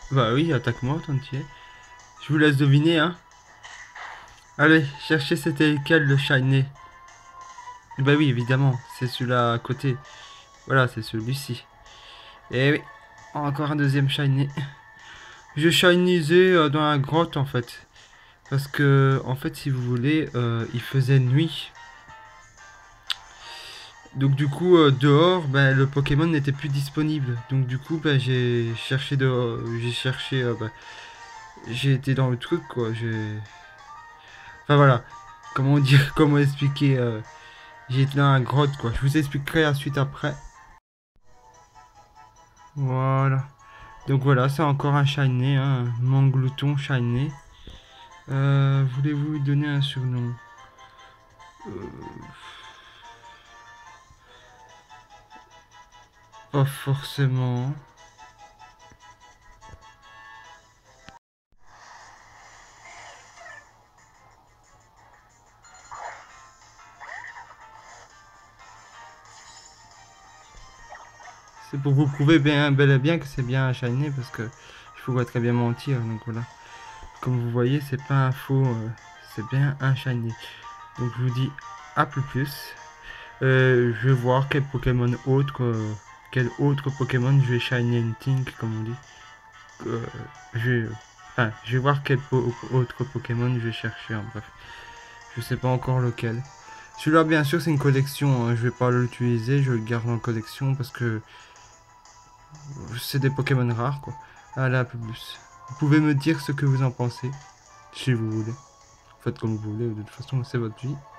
Bah oui, attaque-moi tant que tu y es. Je vous laisse deviner, hein. Allez, cherchez c'était lequel le shiny. Bah oui, évidemment, c'est celui-là à côté. Voilà, c'est celui-ci. Et oui, encore un deuxième shiny. Je shinisais dans la grotte en fait. Parce que, en fait, si vous voulez, il faisait nuit. Donc du coup, dehors, bah, le Pokémon n'était plus disponible. Donc du coup, bah, j'ai cherché dehors, j'ai cherché, bah, j'ai été dans le truc quoi. Enfin voilà, comment dire, comment expliquer. J'ai été dans la grotte quoi. Je vous expliquerai la suite après. Voilà. Donc voilà, c'est encore un shiny, hein, un Manglouton shiny. Voulez-vous lui donner un surnom? Pas forcément. C'est pour vous prouver bien, bel et bien que c'est bien un shiny parce que je pourrais très bien mentir. Donc voilà. Comme vous voyez, c'est pas un faux, c'est bien un shiny. Donc je vous dis à plus. Je vais voir quel Pokémon autre, quel autre Pokémon je vais shiny hunting comme on dit. Euh, je, je vais voir quel autre Pokémon je vais chercher. En bref, je sais pas encore lequel. Celui-là, bien sûr, c'est une collection, hein. Je vais pas l'utiliser, je le garde en collection parce que c'est des Pokémon rares, quoi. Allez, à plus. Vous pouvez me dire ce que vous en pensez, si vous voulez. Faites comme vous voulez, de toute façon, c'est votre vie.